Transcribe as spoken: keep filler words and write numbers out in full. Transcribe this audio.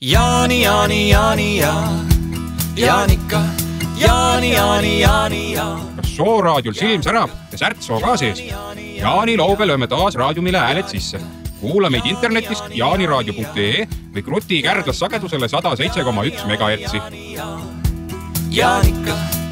Jaani, Jaani, Jaani ja Jaanika. Jaani, Jaani, Jaani ja Kas Sooraadiol silm särab ja särtsoo ka sees? Jaani lauge lööme taas raadiumile hääled sisse. Kuula meid internetist jaaniraadio punkt ee või kruti Kärdlas sagedusele sada seitse koma üks megahertsi. Jaanika.